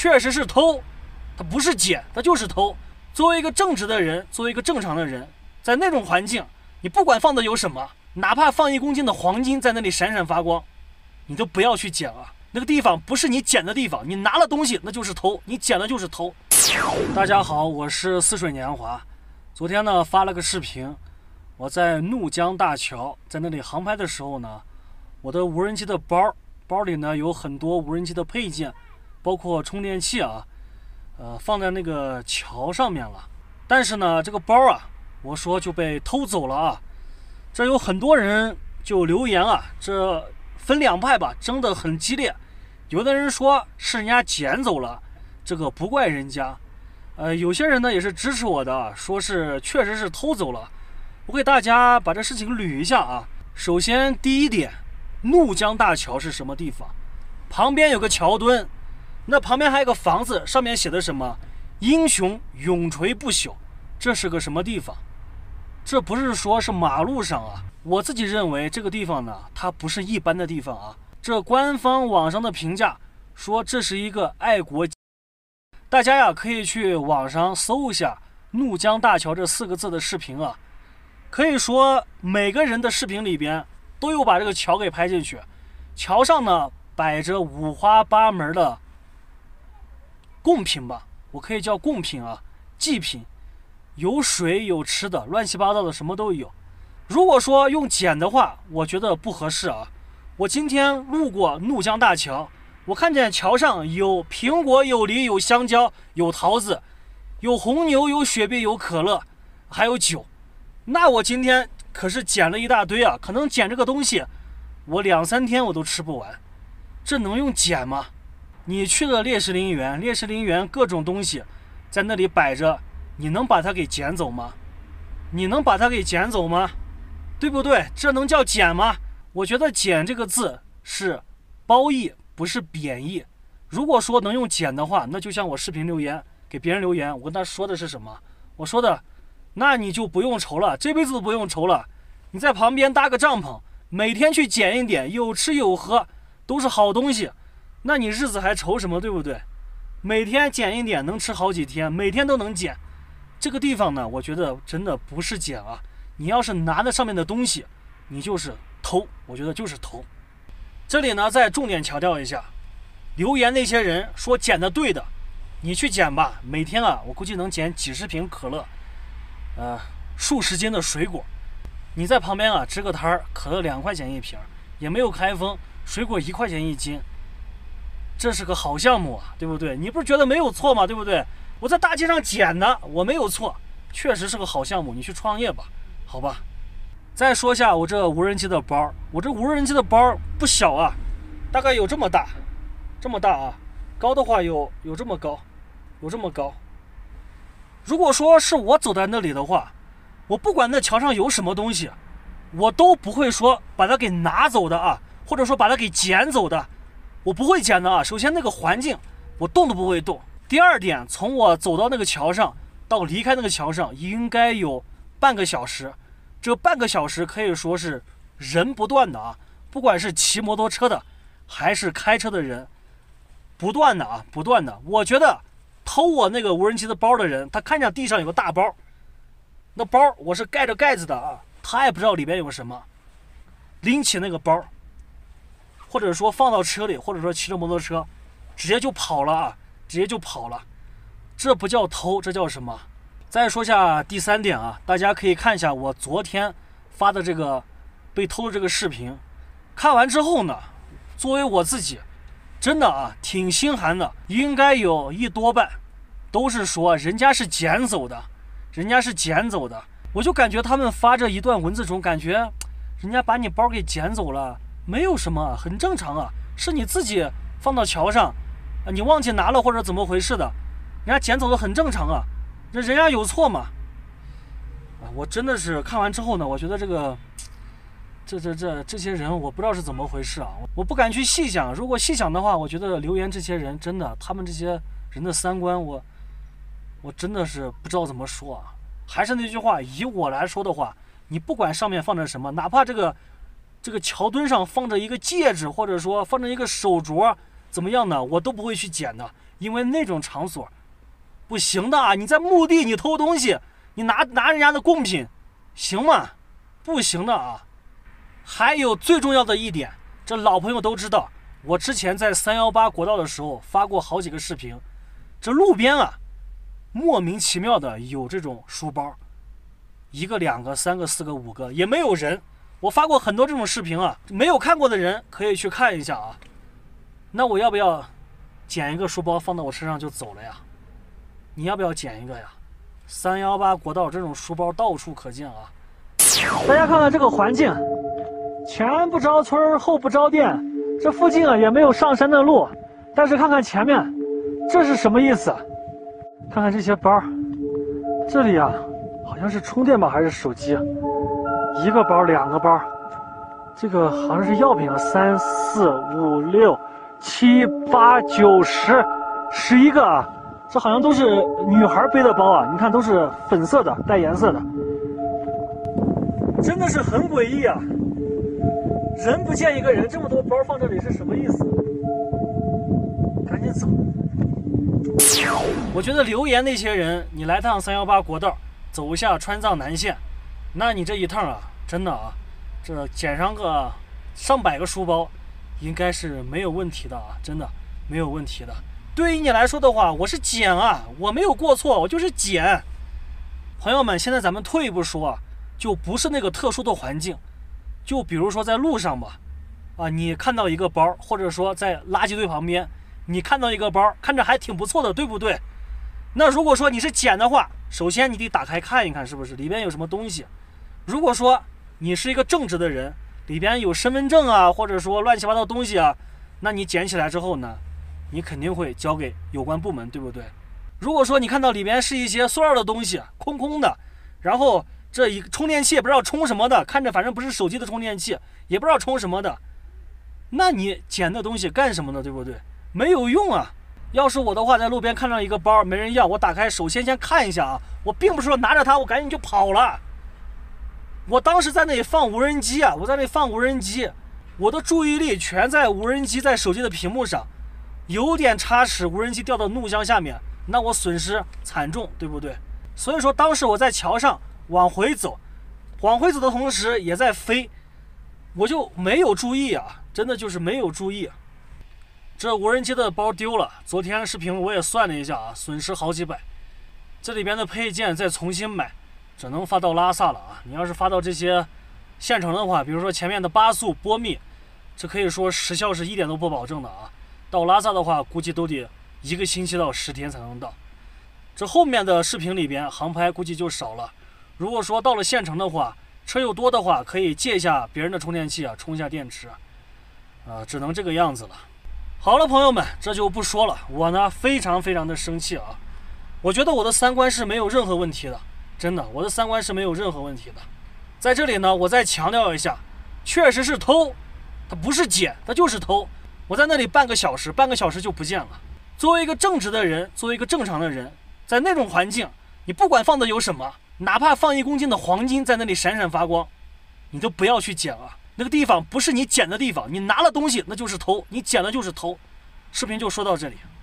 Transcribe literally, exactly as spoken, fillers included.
确实是偷，他不是捡，他就是偷。作为一个正直的人，作为一个正常的人，在那种环境，你不管放的有什么，哪怕放一公斤的黄金在那里闪闪发光，你都不要去捡啊！那个地方不是你捡的地方，你拿了东西那就是偷，你捡了就是偷。大家好，我是似水年华。昨天呢发了个视频，我在怒江大桥在那里航拍的时候呢，我的无人机的包包里呢有很多无人机的配件，包括充电器啊，呃放在那个桥上面了。但是呢这个包啊，我说就被偷走了啊。这有很多人就留言啊，这分两派吧，争得很激烈。有的人说是人家捡走了，这个不怪人家。呃，有些人呢也是支持我的，说是确实是偷走了。我给大家把这事情捋一下啊。首先第一点，怒江大桥是什么地方？旁边有个桥墩，那旁边还有个房子，上面写的什么？英雄永垂不朽。这是个什么地方？这不是说是马路上啊。我自己认为这个地方呢，它不是一般的地方啊。这官方网上的评价说这是一个爱国，大家呀可以去网上搜一下怒江大桥这四个字的视频啊。可以说每个人的视频里边都有把这个桥给拍进去。桥上呢摆着五花八门的贡品吧，我可以叫贡品啊，祭品，有水有吃的，乱七八糟的什么都有。如果说用捡的话，我觉得不合适啊。我今天路过怒江大桥，我看见桥上有苹果有梨有香蕉有桃子，有红牛有雪碧有可乐还有酒。那我今天可是捡了一大堆啊，可能捡这个东西我两三天我都吃不完。这能用捡吗？你去了烈士陵园，烈士陵园各种东西在那里摆着，你能把它给捡走吗？你能把它给捡走吗？对不对？这能叫捡吗？我觉得捡这个字是褒义，不是贬义。如果说能用捡的话，那就像我视频留言给别人留言，我跟他说的是什么？我说的那你就不用愁了，这辈子都不用愁了。你在旁边搭个帐篷，每天去捡一点，有吃有喝，都是好东西，那你日子还愁什么？对不对？每天捡一点能吃好几天，每天都能捡。这个地方呢，我觉得真的不是捡啊，你要是拿着上面的东西，你就是偷，我觉得就是偷。这里呢再重点强调一下，留言那些人说捡的对的，你去捡吧，每天啊我估计能捡几十瓶可乐，呃数十斤的水果。你在旁边啊支个摊儿，可乐两块钱一瓶，也没有开封，水果一块钱一斤，这是个好项目啊，对不对？你不是觉得没有错吗？对不对？我在大街上捡的，我没有错，确实是个好项目，你去创业吧，好吧。再说下我这无人机的包，我这无人机的包不小啊，大概有这么大，这么大啊，高的话有有这么高，有这么高。如果说是我走在那里的话，我不管那桥上有什么东西，我都不会说把它给拿走的啊，或者说把它给捡走的，我不会捡的啊。首先那个环境我动都不会动。第二点，从我走到那个桥上到离开那个桥上应该有半个小时，这半个小时可以说是人不断的啊，不管是骑摩托车的还是开车的人，不断的啊，不断的。我觉得偷我那个无人机的包的人，他看见地上有个大包，那包我是盖着盖子的啊，他也不知道里边有什么，拎起那个包，或者说放到车里，或者说骑着摩托车直接就跑了啊，直接就跑了。这不叫偷，这叫什么？再说下第三点啊，大家可以看一下我昨天发的这个被偷的这个视频，看完之后呢，作为我自己真的啊挺心寒的，应该有一多半都是说人家是捡走的，人家是捡走的。我就感觉他们发这一段文字中，感觉人家把你包给捡走了，没有什么，很正常啊，是你自己放到桥上，你忘记拿了或者怎么回事的，人家捡走的很正常啊，这人家有错吗？啊，我真的是看完之后呢，我觉得这个这这这这些人我不知道是怎么回事啊，我不敢去细想。如果细想的话，我觉得留言这些人真的，他们这些人的三观，我我真的是不知道怎么说啊。还是那句话，以我来说的话，你不管上面放着什么，哪怕这个这个桥墩上放着一个戒指，或者说放着一个手镯，怎么样呢，我都不会去捡的， 因为那种场所不行的啊！你在墓地你偷东西，你拿拿人家的贡品，行吗？不行的啊！还有最重要的一点，这老朋友都知道，我之前在三幺八国道的时候发过好几个视频，这路边啊，莫名其妙的有这种书包，一个、两个、三个、四个、五个，也没有人。我发过很多这种视频啊，没有看过的人可以去看一下啊。那我要不要捡一个书包放到我身上就走了呀？你要不要捡一个呀？三幺八国道这种书包到处可见啊！大家看看这个环境，前不着村后不着店，这附近啊也没有上山的路，但是看看前面，这是什么意思？看看这些包，这里啊好像是充电宝还是手机？一个包两个包，这个好像是药品啊，三四五六七八九十，十一个啊，这好像都是女孩背的包啊，你看都是粉色的，带颜色的，真的是很诡异啊！人不见一个人，这么多包放这里是什么意思？赶紧走！我觉得留言那些人，你来趟三幺八国道，走一下川藏南线，那你这一趟啊，真的啊，这捡上个上百个书包，应该是没有问题的啊，真的没有问题的。对于你来说的话，我是捡啊，我没有过错，我就是捡。朋友们，现在咱们退一步说啊，就不是那个特殊的环境，就比如说在路上吧，啊，你看到一个包，或者说在垃圾堆旁边，你看到一个包，看着还挺不错的，对不对？那如果说你是捡的话，首先你得打开看一看，是不是里边有什么东西。如果说你是一个正直的人，里边有身份证啊，或者说乱七八糟东西啊，那你捡起来之后呢，你肯定会交给有关部门，对不对？如果说你看到里边是一些塑料的东西，空空的，然后这一充电器也不知道充什么的，看着反正不是手机的充电器，也不知道充什么的，那你捡那东西干什么呢？对不对？没有用啊！要是我的话，在路边看到一个包没人要，我打开首先先看一下啊，我并不是说拿着它我赶紧就跑了。我当时在那里放无人机啊，我在那里放无人机，我的注意力全在无人机在手机的屏幕上，有点差池，无人机掉到怒江下面，那我损失惨重，对不对？所以说当时我在桥上往回走，往回走的同时也在飞，我就没有注意啊，真的就是没有注意。这无人机的包丢了，昨天视频我也算了一下啊，损失好几百。这里边的配件再重新买，只能发到拉萨了啊！你要是发到这些县城的话，比如说前面的巴素、波密，这可以说时效是一点都不保证的啊。到拉萨的话，估计都得一个星期到十天才能到。这后面的视频里边航拍估计就少了。如果说到了县城的话，车又多的话，可以借一下别人的充电器啊，充一下电池，啊，只能这个样子了。好了，朋友们，这就不说了。我呢，非常非常的生气啊！我觉得我的三观是没有任何问题的，真的，我的三观是没有任何问题的。在这里呢，我再强调一下，确实是偷，它不是捡，它就是偷。我在那里半个小时，半个小时就不见了。作为一个正直的人，作为一个正常的人，在那种环境，你不管放的有什么，哪怕放一公斤的黄金在那里闪闪发光，你都不要去捡了。那个地方不是你捡的地方，你拿了东西那就是偷，你捡的就是偷。视频就说到这里。